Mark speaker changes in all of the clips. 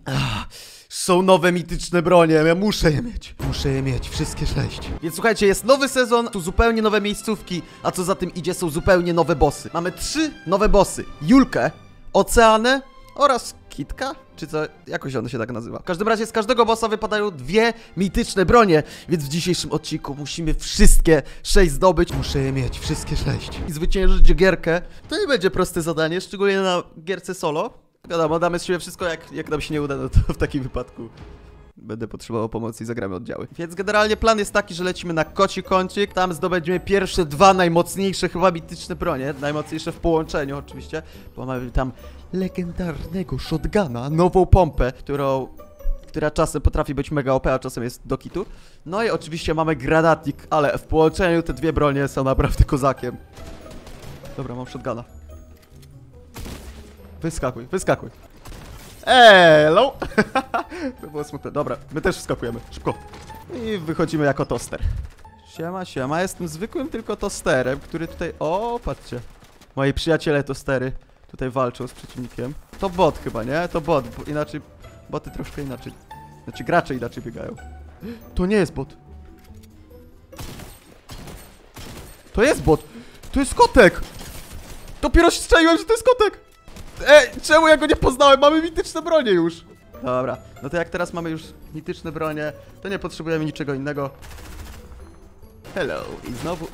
Speaker 1: Są nowe mityczne bronie, ja muszę je mieć. Muszę je mieć, wszystkie 6. Więc słuchajcie, jest nowy sezon, tu zupełnie nowe miejscówki, a co za tym idzie, są zupełnie nowe bossy. Mamy 3 nowe bossy. Julkę, Oceanę oraz Kitka? Czy co? Jakoś ono się tak nazywa. W każdym razie z każdego bossa wypadają 2 mityczne bronie, więc w dzisiejszym odcinku musimy wszystkie 6 zdobyć. Muszę je mieć, wszystkie 6. I zwyciężyć gierkę to nie będzie proste zadanie, szczególnie na gierce solo. Wiadomo, damy z siebie wszystko, jak nam się nie uda, no to w takim wypadku będę potrzebował pomocy i zagramy oddziały. Więc generalnie plan jest taki, że lecimy na koci kącik, tam zdobędziemy pierwsze 2 najmocniejsze chyba mityczne bronie, najmocniejsze w połączeniu oczywiście, bo mamy tam legendarnego shotguna, nową pompę, która czasem potrafi być mega OP, a czasem jest do kitu. No i oczywiście mamy granatnik, ale w połączeniu te 2 bronie są naprawdę kozakiem. Dobra, mam shotguna. Wyskakuj, wyskakuj. Hello! To było smutne. Dobra, my też wskakujemy. Szybko. I wychodzimy jako toster. Siema, siema. Jestem zwykłym tylko tosterem, który tutaj... O, patrzcie. Moi przyjaciele tostery tutaj walczą z przeciwnikiem. To bot chyba, nie? To bot, bo inaczej... Boty troszkę inaczej. Znaczy gracze inaczej biegają. To nie jest bot. To jest bot. To jest kotek. Dopiero strzeliłem, że to jest kotek. Czemu ja go nie poznałem? Mamy mityczne bronie już. Dobra, no to jak teraz mamy już mityczne bronie, to nie potrzebujemy niczego innego. Hello. I znowu...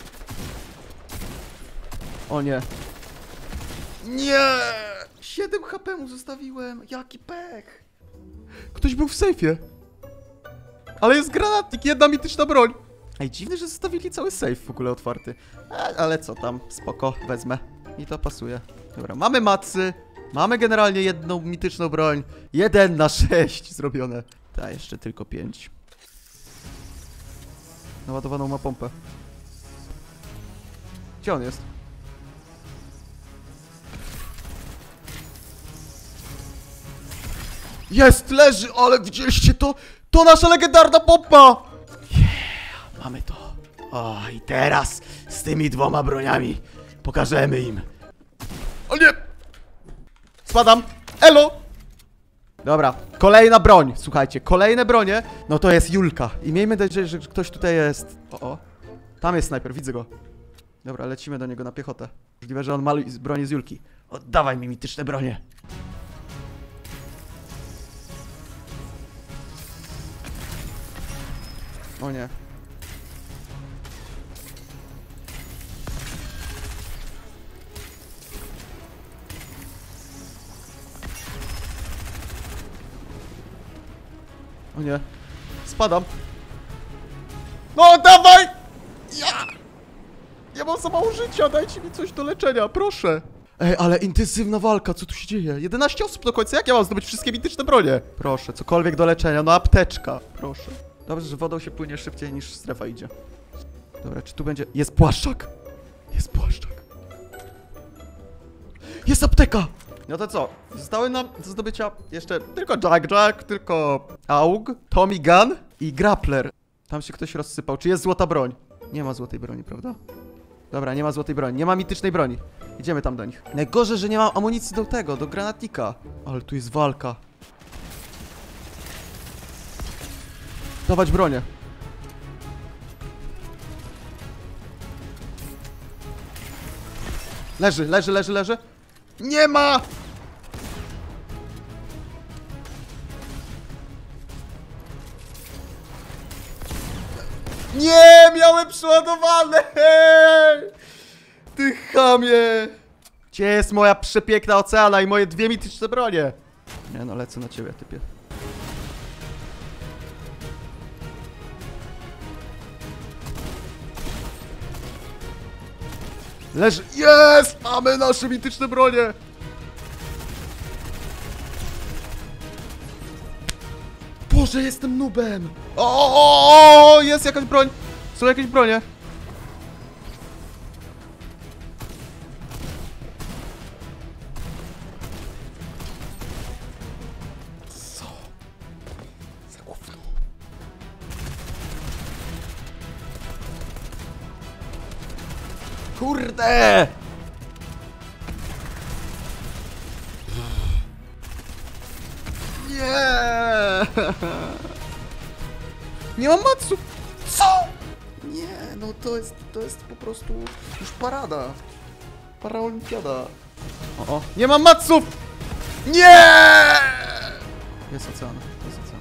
Speaker 1: O nie. Nie! 7 HP mu zostawiłem. Jaki pech. Ktoś był w sejfie. Ale jest granatnik, 1 mityczna broń. Ej, dziwne, że zostawili cały sejf w ogóle otwarty. Ale co tam, spoko, wezmę. I to pasuje. Dobra, mamy macy. Mamy generalnie 1 mityczną broń. 1 na 6 zrobione. Ta, jeszcze tylko 5. Naładowaną ma pompę. Gdzie on jest? Jest, leży, ale widzieliście to? To nasza legendarna pompa! Yeah, mamy to. O, i teraz z tymi 2 broniami pokażemy im. O nie! Spadam! Elo! Dobra, kolejna broń, słuchajcie, kolejne bronie. No to jest Julka. I miejmy nadzieję, że ktoś tutaj jest. O. Tam jest snajper, widzę go. Dobra, lecimy do niego na piechotę. Możliwe, że on ma broni z Julki. Oddawaj mi mityczne bronie. O nie. O nie. Spadam. No dawaj! Ja mam za mało życia, dajcie mi coś do leczenia, proszę. Ej, ale intensywna walka, co tu się dzieje? 11 osób do końca, jak ja mam zdobyć wszystkie mityczne bronie? Proszę, cokolwiek do leczenia, no apteczka, proszę. Dobrze, że wodą się płynie szybciej niż strefa idzie. Dobra, czy tu będzie... Jest płaszczak! Jest płaszczak. Jest apteka! No to co? Zostały nam do zdobycia jeszcze tylko Jack, tylko AUG, Tommy Gun i Grappler. Tam się ktoś rozsypał. Czy jest złota broń? Nie ma złotej broni, prawda? Dobra, nie ma złotej broni. Nie ma mitycznej broni. Idziemy tam do nich. Najgorzej, że nie mam amunicji do tego, do granatnika. Ale tu jest walka. Dawać bronię. Leży. Nie ma! Nie, miałem przeładowane! Ty chamie! Gdzie jest moja przepiękna Oceana i moje 2 mityczne bronie? Nie no, lecę na ciebie, typie. Leży. Jest! Mamy nasze mityczne bronie! Boże, jestem noobem! O, jest jakaś broń! Są jakieś bronie. Co? Za gówno. Kurde! Nie! Nie mam matsu! Co? Nie, no to jest po prostu już parada. Paraolimpiada. O, nie mam matsów! Nie! Jest ocean, jest ocean.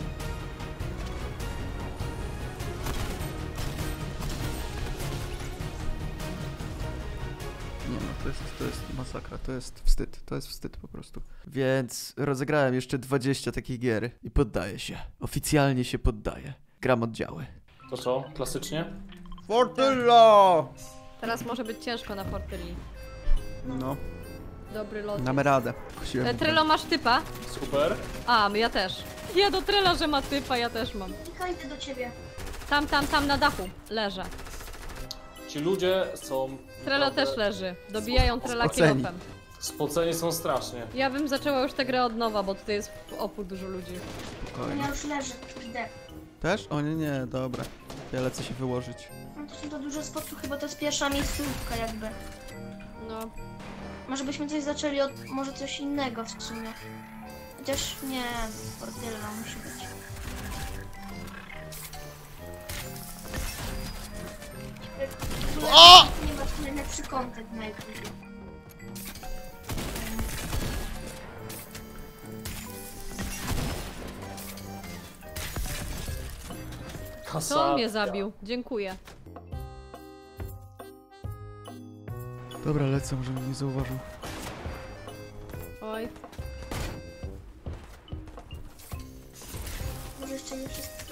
Speaker 1: Nie no, to jest masakra, to jest wstyd po prostu. Więc rozegrałem jeszcze 20 takich gier i poddaję się. Oficjalnie się poddaję. Gram oddziały.
Speaker 2: To co? Klasycznie?
Speaker 1: Fortylla!
Speaker 3: Teraz może być ciężko na Fortylli.
Speaker 1: No,
Speaker 3: Dobry lot.
Speaker 1: damy radę.
Speaker 3: Trello, masz typa?
Speaker 2: Super.
Speaker 3: A, ja też. Ja do Trello, że ma typa, ja też mam.
Speaker 4: Idę do ciebie.
Speaker 3: Tam na dachu leżę.
Speaker 2: Ci ludzie są...
Speaker 3: Trello
Speaker 2: naprawdę
Speaker 3: też leży. Dobijają Trella
Speaker 1: Spoceni.
Speaker 3: kilofem.
Speaker 2: Spoceni są strasznie.
Speaker 3: Ja bym zaczęła już tę grę od nowa, bo tutaj jest w opór dużo ludzi.
Speaker 1: Spokojnie.
Speaker 4: Ja już leżę, idę.
Speaker 1: Też? O nie, dobra. Ja lecę się wyłożyć.
Speaker 4: No to są to dużo spotów, chyba to jest pierwsza miejscówka jakby.
Speaker 3: No.
Speaker 4: Może byśmy coś zaczęli od może coś innego w sumie. Chociaż nie, Fortylla musi być.
Speaker 1: O!
Speaker 4: Nie masz najlepszy kontent najpierw.
Speaker 2: Kasa.
Speaker 3: Co on mnie zabił? Dziękuję.
Speaker 1: Dobra, lecę, może mnie nie zauważył.
Speaker 3: Oj.
Speaker 4: Może jeszcze nie wszystko.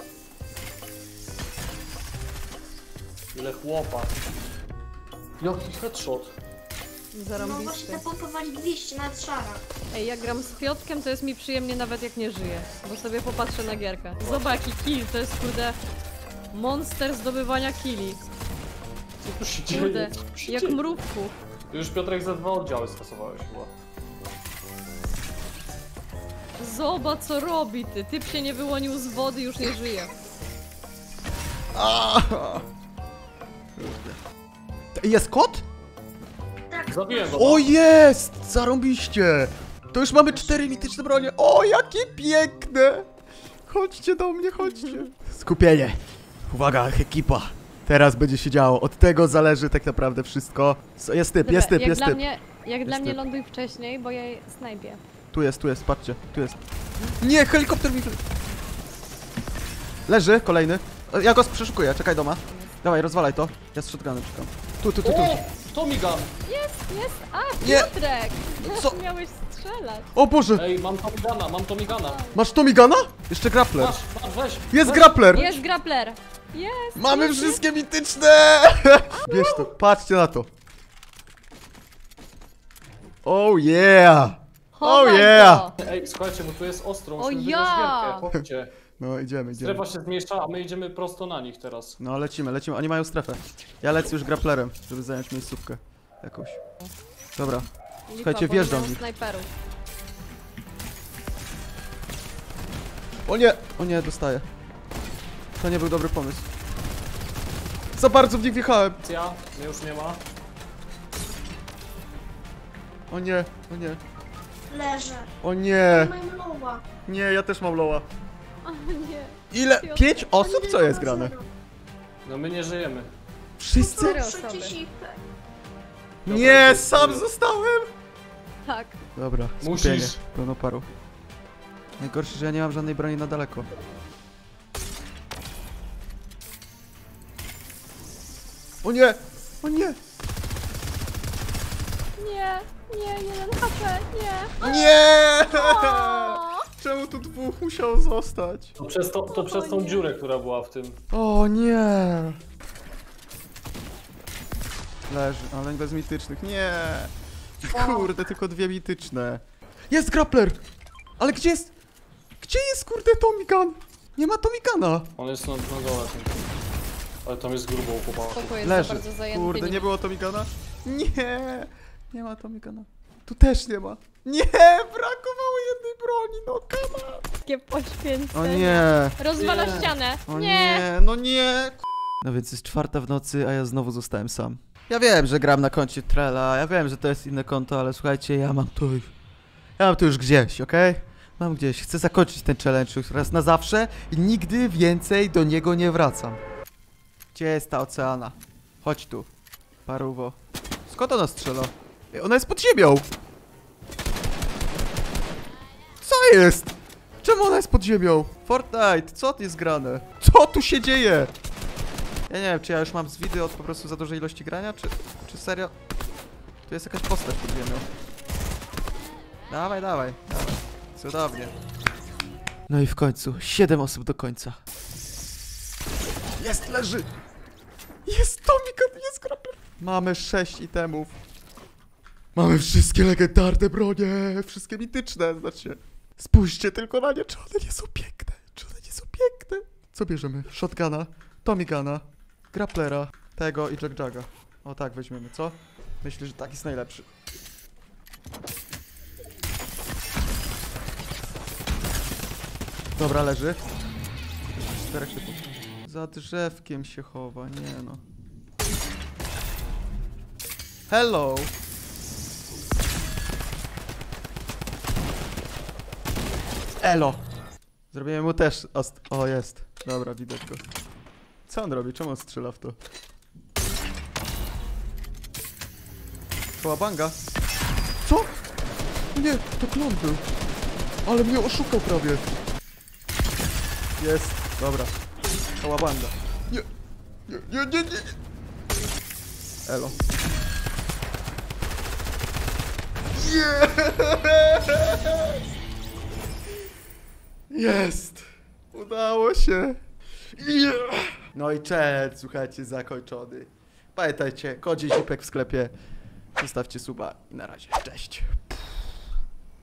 Speaker 2: Ile chłopa. Jaki headshot.
Speaker 4: No właśnie
Speaker 3: Zarąbisty.
Speaker 4: te pompowali 200 nad szara.
Speaker 3: Ej, jak gram z Piotkiem, to jest mi przyjemnie nawet jak nie żyję. Bo sobie popatrzę na gierkę. Zobacz jaki kill, to jest kurde... Monster zdobywania killi.
Speaker 2: Co tu się dzieje?
Speaker 3: Kurde,
Speaker 2: Co tu się
Speaker 3: jak
Speaker 2: dzieje?
Speaker 3: mrówku.
Speaker 2: Ty już Piotrek ze 2 oddziały skasowałeś chyba.
Speaker 3: Zobacz co robi ty. Typ się nie wyłonił z wody, już nie żyje.
Speaker 1: Jest kot?
Speaker 2: Zabiłem go.
Speaker 1: O jest! Zarąbiście! To już mamy 4 mityczne bronie. O, jakie piękne! Chodźcie do mnie, chodźcie. Skupienie. Uwaga, ekipa. Teraz będzie się działo. Od tego zależy tak naprawdę wszystko. Jest typ, jest typ,
Speaker 3: jak
Speaker 1: jest
Speaker 3: dla
Speaker 1: typ.
Speaker 3: mnie, jak dla mnie
Speaker 1: typ.
Speaker 3: ląduj wcześniej, bo ja snajpię.
Speaker 1: Tu jest, patrzcie, tu jest. Nie, helikopter mi... Leży, kolejny. Ja go przeszukuję, czekaj doma. Dawaj, rozwalaj to. Ja z shotgunem czekam. Tu.
Speaker 2: O! Tommy gun!
Speaker 3: Jest! A,
Speaker 1: Nie.
Speaker 3: Piotrek!
Speaker 1: Co?
Speaker 3: Miałeś strzelać.
Speaker 1: O Boże!
Speaker 2: Ej, mam Tommy guna.
Speaker 1: Masz Tomigana? Jeszcze grappler.
Speaker 2: Masz, weź.
Speaker 1: Jest
Speaker 2: weź.
Speaker 1: grappler!
Speaker 3: Jest grappler! Jest!
Speaker 1: Mamy
Speaker 3: jest,
Speaker 1: wszystkie mityczne! Bierz to, patrzcie na to. Oh yeah!
Speaker 3: Chowaj
Speaker 1: Oh yeah!
Speaker 3: to.
Speaker 2: Ej, słuchajcie, bo tu jest ostro,
Speaker 3: O
Speaker 2: musimy wygrać
Speaker 3: ja!
Speaker 2: gierkę. Chodźcie.
Speaker 1: No idziemy.
Speaker 2: Strefa się zmniejsza, a my idziemy prosto na nich teraz.
Speaker 1: No lecimy. Oni mają strefę. Ja lecę już grapplerem, żeby zająć miejscówkę. Jakąś. Dobra.
Speaker 3: Lipa,
Speaker 1: Słuchajcie,
Speaker 3: bo
Speaker 1: wjeżdżam
Speaker 3: nie
Speaker 1: w
Speaker 3: mają
Speaker 1: nich.
Speaker 3: snajperów.
Speaker 1: O nie, dostaję. To nie był dobry pomysł. Za bardzo w nich wjechałem.
Speaker 2: Ja, mnie już nie ma.
Speaker 1: O nie.
Speaker 4: Leżę.
Speaker 1: O nie.
Speaker 4: Mają loła.
Speaker 1: Nie, ja też mam loła.
Speaker 3: O nie.
Speaker 1: Ile? 5 osób? Co jest grane?
Speaker 2: No my nie żyjemy.
Speaker 1: Wszyscy?
Speaker 3: Cztery
Speaker 4: Proszę
Speaker 3: osoby.
Speaker 4: cię, sipę.
Speaker 1: Nie, sam zostałem!
Speaker 3: Tak.
Speaker 1: Dobra,
Speaker 2: Musisz.
Speaker 1: skupienie. Pełno paru. Najgorsze, że ja nie mam żadnej broni na daleko. O nie! O nie!
Speaker 3: Nie, 1 HP, nie.
Speaker 1: Nie!
Speaker 3: O!
Speaker 1: Czemu tu 2 musiało zostać?
Speaker 2: To przez tą dziurę, która była w tym.
Speaker 1: O nie! Leży, ale bez mitycznych. Nie! Kurde, tylko 2 mityczne. Jest grappler! Ale gdzie jest? Gdzie jest kurde Tommy gun? Nie ma Tommy guna!
Speaker 2: On jest na dole. Ale tam jest grubo chłopak.
Speaker 3: Spoko, jest za
Speaker 1: Leży.
Speaker 3: bardzo zajęty.
Speaker 1: Kurde,
Speaker 3: nim.
Speaker 1: nie było Tommy guna? Nie! Nie ma Tommy guna. Tu też nie ma. Nie! Brakowało jednej broni, no come on!
Speaker 3: Takie poświęcenie.
Speaker 1: O nie!
Speaker 3: Rozwala
Speaker 2: Nie.
Speaker 3: ścianę.
Speaker 1: O
Speaker 3: Nie.
Speaker 1: nie, no nie! No więc jest 4 w nocy, a ja znowu zostałem sam. Ja wiem, że gram na koncie Trella, ja wiem, że to jest inne konto, ale słuchajcie, ja mam to już gdzieś, okej? Mam gdzieś. Chcę zakończyć ten challenge już raz na zawsze i nigdy więcej do niego nie wracam. Gdzie jest ta oceana? Chodź tu. Paruwo. Skąd ona strzela? Ej, ona jest pod ziemią! Co jest? Czemu ona jest pod ziemią? Fortnite, co tu jest grane? Co tu się dzieje? Ja nie wiem, czy ja już mam zwidy od po prostu za dużej ilości grania, czy serio? Tu jest jakaś postać pod ziemią. Dawaj, dawaj, dawaj. Cudownie. No i w końcu, 7 osób do końca. Jest, leży! Jest Tomika, jest Grapler. Mamy 6 itemów. Mamy wszystkie legendarne bronie, wszystkie mityczne, znaczy. Spójrzcie tylko na nie, czy one nie są piękne, czy one nie są piękne. Co bierzemy? Shotguna, Tomigana, Grapplera, tego i Jack-Jagga. O tak weźmiemy, co? Myślę, że tak jest najlepszy. Dobra, leży. 4 typów. Za drzewkiem się chowa, nie no. Hello! Elo! Zrobimy mu też o, jest. Dobra, widać go. Co on robi? Czemu on strzela w to? Kołabanga? Co? Nie, to klon był. Ale mnie oszukał prawie. Jest, dobra. Kołabanga. Nie, nie, nie, nie, nie. Elo. Jest! Udało się! No i cześć, słuchajcie, zakończony. Pamiętajcie, kodzie zipek w sklepie. Zostawcie suba i na razie, cześć!